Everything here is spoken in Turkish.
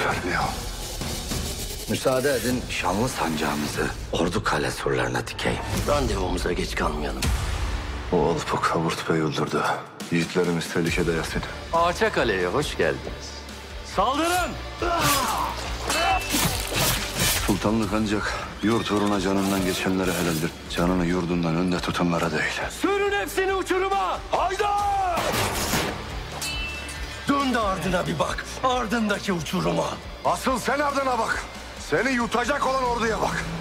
vermiyor. Müsaade edin şanlı sancağımızı Ordu Kale surlarına dikeyim. Randevumuza geç kalmayalım. O Alpı Kavurt Bey öldürdü. Yiğitlerimiz tehlikede Yasin. Ağaça Kale'ye hoş geldiniz. Saldırın! Sultanlık ancak yurt uğruna canından geçenlere helaldir. Canını yurdundan önde tutanlara değil. Sürün hepsini uçuruma! Hayda! Dön de ardına bir bak. Ardındaki uçuruma. Asıl sen ardına bak. Seni yutacak olan orduya bak.